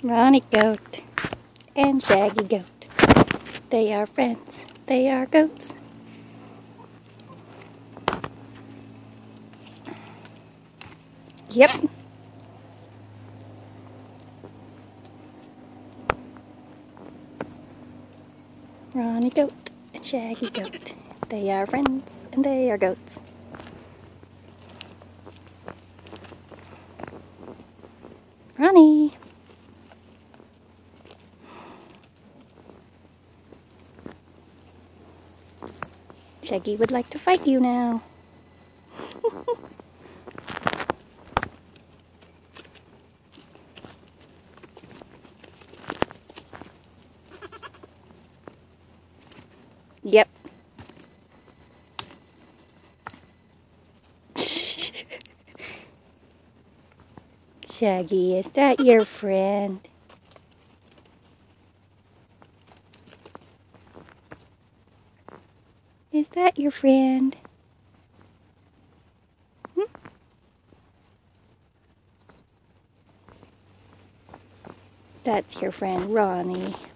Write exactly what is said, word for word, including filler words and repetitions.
Ronnie goat and Shaggy goat. They are friends. They are goats. Yep. Ronnie goat and Shaggy goat. They are friends and they are goats. Ronnie. Shaggy would like to fight you now. Yep. Shaggy, is that your friend? Is that your friend? Hmm? That's your friend, Ronnie.